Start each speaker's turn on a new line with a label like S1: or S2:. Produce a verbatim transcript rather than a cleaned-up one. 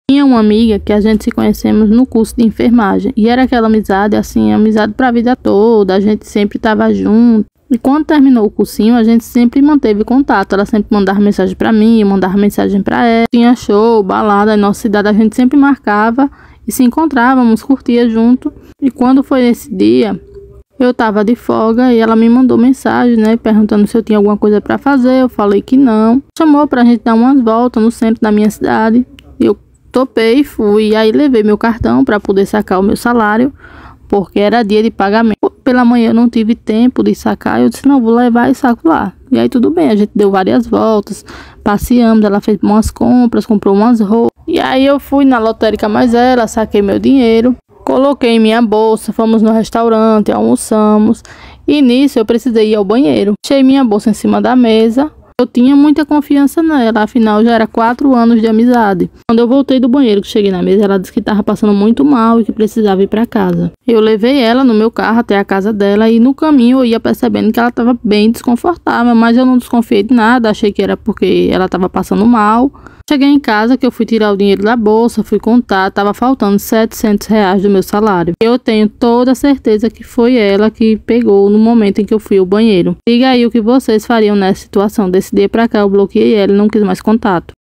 S1: Tinha uma amiga que a gente se conhecemos no curso de enfermagem. E era aquela amizade, assim, amizade pra vida toda. A gente sempre tava junto. E quando terminou o cursinho, a gente sempre manteve contato. Ela sempre mandava mensagem pra mim, eu mandava mensagem pra ela. Tinha show, balada em nossa cidade, a gente sempre marcava e se encontrávamos, curtia junto. E quando foi esse dia, eu tava de folga e ela me mandou mensagem, né, perguntando se eu tinha alguma coisa pra fazer. Eu falei que não. Chamou pra gente dar umas voltas no centro da minha cidade. Eu topei e fui. E aí levei meu cartão pra poder sacar o meu salário, porque era dia de pagamento. Pela manhã eu não tive tempo de sacar, eu disse, não, vou levar e saco lá. E aí tudo bem, a gente deu várias voltas, passeamos, ela fez umas compras, comprou umas roupas. E aí eu fui na lotérica mais ela, saquei meu dinheiro, coloquei em minha bolsa, fomos no restaurante, almoçamos. E nisso eu precisei ir ao banheiro. Deixei minha bolsa em cima da mesa. Eu tinha muita confiança nela, afinal já era quatro anos de amizade. Quando eu voltei do banheiro, que cheguei na mesa, ela disse que estava passando muito mal e que precisava ir para casa. Eu levei ela no meu carro até a casa dela e no caminho eu ia percebendo que ela estava bem desconfortável, mas eu não desconfiei de nada, achei que era porque ela estava passando mal. Cheguei em casa, que eu fui tirar o dinheiro da bolsa, fui contar, estava faltando setecentos reais do meu salário. Eu tenho toda a certeza que foi ela que pegou no momento em que eu fui ao banheiro. Diga aí o que vocês fariam nessa situação. Desse dia pra cá eu bloqueei ela e não quis mais contato.